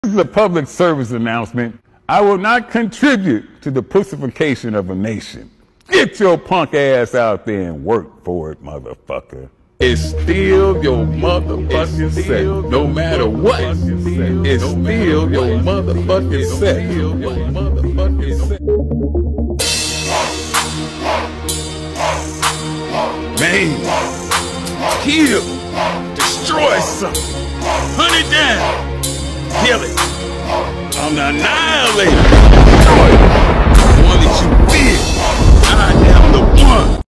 This is a public service announcement. I will not contribute to the pussification of a nation. Get your punk ass out there and work for it, motherfucker. It's still your motherfucking set, no matter what. It's still your motherfucking set. Man, kill, destroy something, hunt it down, kill it. I'm the annihilator. Destroy it. The one that you fear. I am the one.